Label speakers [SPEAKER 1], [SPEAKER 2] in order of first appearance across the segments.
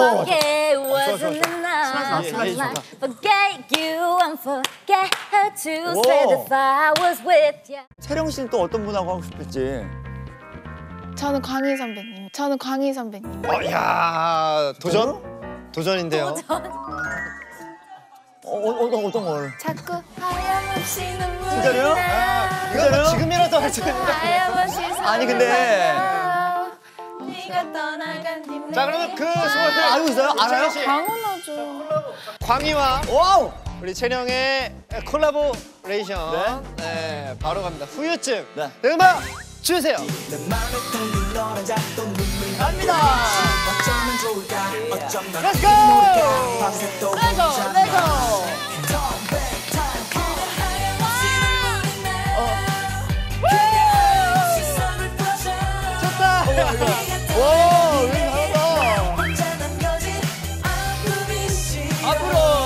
[SPEAKER 1] forget wasn't enough. Forget you and forget her to say that I was with you.
[SPEAKER 2] 채령 씨는 또 어떤 분하고 하고 싶을지.
[SPEAKER 3] 저는 광희 선배님. 저는 광희 선배님.
[SPEAKER 4] 야 도전? 도전인데요.
[SPEAKER 2] 어떤 걸?
[SPEAKER 3] 자꾸 하염없이 눈물이
[SPEAKER 2] 진짜로요?
[SPEAKER 4] 이거 지금이라도 할 수 있는데.
[SPEAKER 3] 하염없이
[SPEAKER 2] 아니 근데
[SPEAKER 3] 네가 떠나간 뒤.
[SPEAKER 4] 자 그러면 그 소원을
[SPEAKER 2] 알고 있어요? 알아요?
[SPEAKER 3] 당연하죠.
[SPEAKER 4] 광희와
[SPEAKER 2] 와우!
[SPEAKER 4] 우리 채령의 콜라보레이션. 네, 바로 갑니다. 후유증.
[SPEAKER 2] 네.
[SPEAKER 4] 음악 주세요.
[SPEAKER 2] 갑니다.
[SPEAKER 4] Let's go! 좋다.
[SPEAKER 2] 와, 왜 잘한다.
[SPEAKER 4] 앞으로.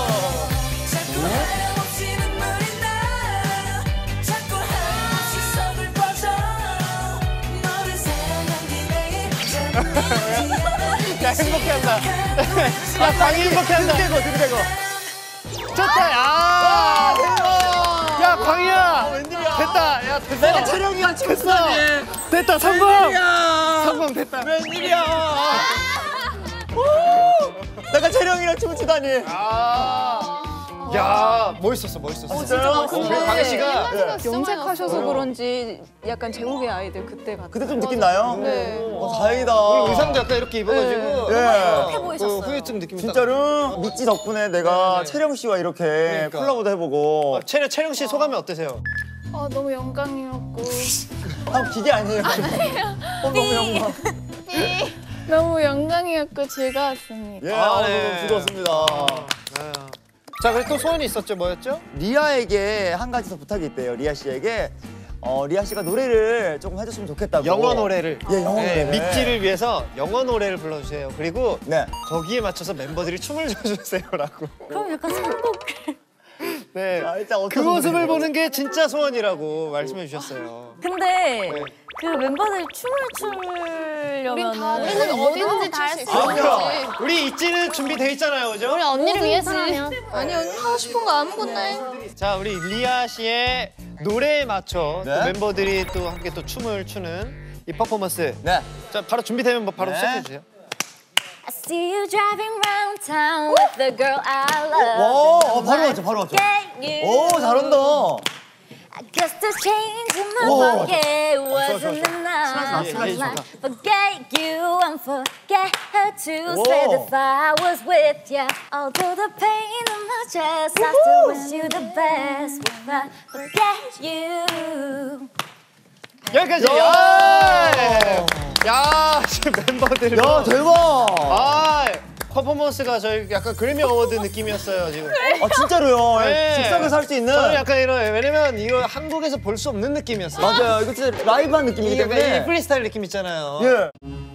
[SPEAKER 4] 야 행복해한다. 야 광희 행복해한다.
[SPEAKER 2] 등대고.
[SPEAKER 4] 좋다. 야
[SPEAKER 2] 대박.
[SPEAKER 4] 야 광희야.
[SPEAKER 2] 웬일이야.
[SPEAKER 4] 됐다. 야 됐어.
[SPEAKER 2] 채령이가
[SPEAKER 4] 됐어. 됐다 성공. 성공 됐다.
[SPEAKER 2] 웬일이야. 내가 채령이랑 춤을 추다니.
[SPEAKER 4] 야 멋있었어.
[SPEAKER 2] 진짜요?
[SPEAKER 4] 광희 씨가
[SPEAKER 5] 염색하셔서 그런지 약간 제국의 아이들 그때 같아요.
[SPEAKER 2] 그때 좀 느낌 나요?
[SPEAKER 5] 네.
[SPEAKER 2] 다행이다.
[SPEAKER 4] 의상도 약간 이렇게 입어가지고
[SPEAKER 2] 네.
[SPEAKER 4] 그 후유증 느낌이
[SPEAKER 2] 진짜로 미찌 덕분에 내가
[SPEAKER 4] 네.
[SPEAKER 2] 채령 씨와 이렇게
[SPEAKER 4] 그러니까.
[SPEAKER 2] 콜라보도 해보고.
[SPEAKER 4] 채령 씨 소감이 어떠세요?
[SPEAKER 3] 너무 영광이었고
[SPEAKER 2] 기계 아니에요? 너무 영광.
[SPEAKER 3] 너무 영광이었고 즐거웠습니다.
[SPEAKER 2] 예,
[SPEAKER 4] 네.
[SPEAKER 2] 너무 즐거웠습니다.
[SPEAKER 4] 자 그리고 또 소원이 있었죠. 뭐였죠?
[SPEAKER 2] 리아에게 한 가지 더 부탁이 있대요. 리아 씨에게 리아 씨가 노래를 조금 해줬으면 좋겠다고.
[SPEAKER 4] 영어 노래를.
[SPEAKER 2] 예, 영어 노래.
[SPEAKER 4] 미찌를 위해서 영어 노래를 불러주세요. 그리고
[SPEAKER 2] 네.
[SPEAKER 4] 거기에 맞춰서 멤버들이 춤을 춰주세요라고.
[SPEAKER 1] 그럼 약간 선곡.
[SPEAKER 4] 네.
[SPEAKER 2] 진짜 어떤
[SPEAKER 4] 그 모습을
[SPEAKER 2] 노래예요? 보는
[SPEAKER 4] 보는 게 진짜 소원이라고 말씀해 주셨어요.
[SPEAKER 1] 근데
[SPEAKER 4] 네.
[SPEAKER 1] 그 멤버들 춤을 추려면
[SPEAKER 3] 우리는 어디든지 다 할 수
[SPEAKER 2] 있지.
[SPEAKER 4] 우리 있지는 준비돼 있잖아요, 그죠?
[SPEAKER 3] 우리 언니를 위해서.
[SPEAKER 1] 아니 언니 하고 싶은 거 아무것도 해.
[SPEAKER 4] 자, 우리 리아 씨의 노래에 맞춰 또
[SPEAKER 2] 네.
[SPEAKER 4] 멤버들이 또 함께 또 춤을 추는 이 퍼포먼스.
[SPEAKER 2] 네.
[SPEAKER 4] 자, 바로 준비되면 뭐 바로
[SPEAKER 2] 네.
[SPEAKER 4] 시작해 주세요.
[SPEAKER 1] I see you driving round town with the girl I love.
[SPEAKER 2] 바로 왔죠.
[SPEAKER 1] Get you.
[SPEAKER 2] 오, 잘한다.
[SPEAKER 1] I guess the change in my pocket wasn't enough. Forget you and forget her to say that I was with you. Although the pain in my chest, I still wish you the best. Without forget you.
[SPEAKER 4] 여기까지. 야, 지금 멤버들.
[SPEAKER 2] 야, 대박.
[SPEAKER 4] 퍼포먼스가 저희 약간 그래미 어워드 느낌이었어요, 지금.
[SPEAKER 2] 진짜로요.
[SPEAKER 4] 네.
[SPEAKER 2] 즉석에서 할 수 있는.
[SPEAKER 4] 저는 약간 이런, 왜냐면 이거 한국에서 볼 수 없는 느낌이었어요.
[SPEAKER 2] 맞아요. 이거 진짜 라이브한 느낌이기
[SPEAKER 4] 이게
[SPEAKER 2] 때문에.
[SPEAKER 4] 프리스타일 느낌 있잖아요.
[SPEAKER 2] 예.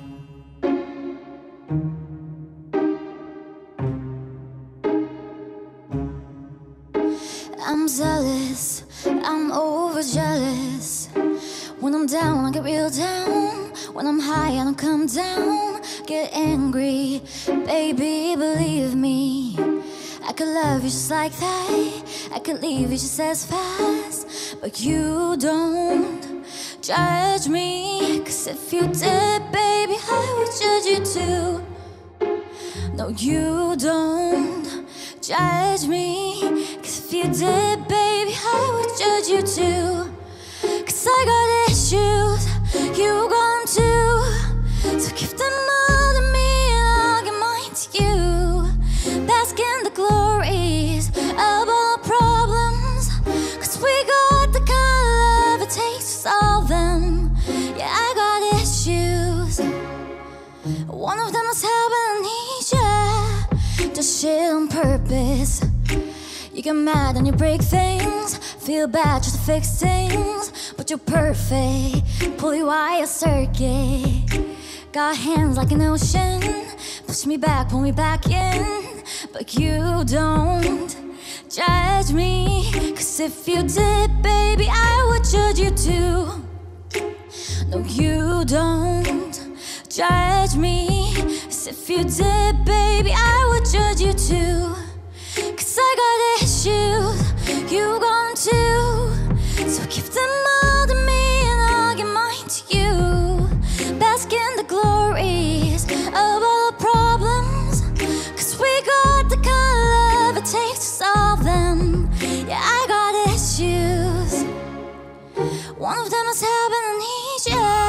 [SPEAKER 1] I'm zealous, I'm over jealous. When I'm down, I get real down. When I'm high, I don't come down. Get angry, baby, believe me. I could love you just like that. I could leave you just as fast. But you don't judge me. 'Cause if you did, baby, I would judge you too. No, you don't judge me. 'Cause if you did, baby, I would judge you too. 'Cause I got issues, you got them too. So give them all to me and I'll give mine to you. Bask in the glories of all problems. 'Cause we got the kind of love it takes to solve them. Yeah, I got issues. One of them is having amnesia. Just shit on purpose. You get mad and you break things. Feel bad just to fix things. But you're perfect. Pull you wire circuit. Got hands like an ocean. Push me back, pull me back in. But you don't judge me. 'Cause if you did, baby, I would judge you too. No, you don't judge me. 'Cause 'Cause if you did, baby, I would judge you too. 'Cause I got issues, you got them too. So give them all to me and I'll give mine to you. Bask in the glories of all the problems, 'cause we got the kind of love it takes to solve them. Yeah, I got issues. One of them is having amnesia.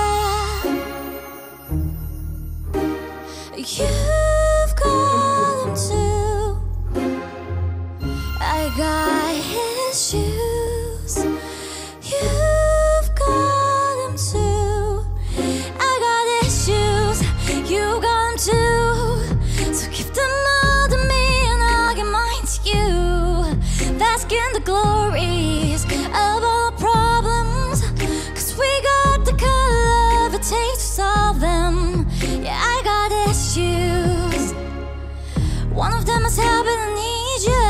[SPEAKER 1] You've got them too. I got issues. You've got them too. I got issues. You got them too. So give them all to me and I'll give mine to you. Bask in the glories of all the problems, 'cause we got the kind of love it takes to solve them. Yeah, I got issues. One of them is having amnesia.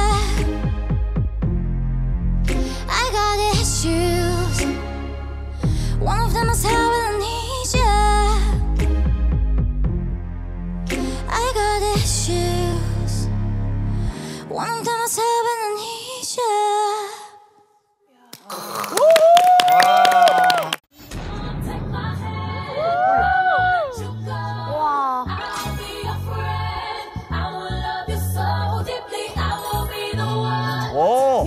[SPEAKER 1] I got issues. One of them is having amnesia. I got issues. One of them is having amnesia.
[SPEAKER 2] 오.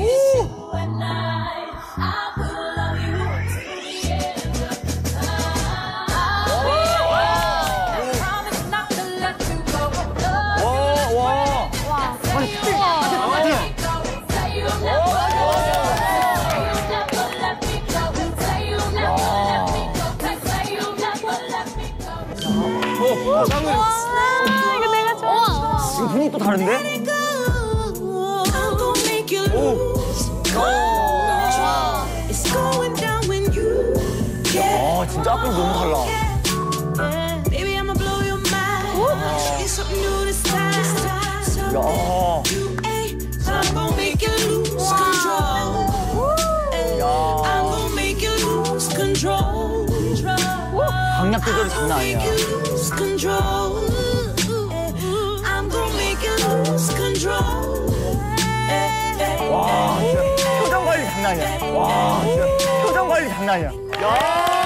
[SPEAKER 5] 이거 내가 좋아.
[SPEAKER 2] 지금 분위기 또 다른데? 아, 진짜 앞이 너무 달라.
[SPEAKER 6] Baby, I'ma blow your mind. Show you something new this time.
[SPEAKER 2] 야.
[SPEAKER 6] I'm gonna make you lose control. I'm gonna make you lose control.
[SPEAKER 2] 강약 조절이 장난 아니야.
[SPEAKER 6] Lose control. I'm gonna make you lose control.
[SPEAKER 2] 와, 진짜 표정 관리 장난 아니야. 와, 진짜 표정 관리 장난 아니야. 야.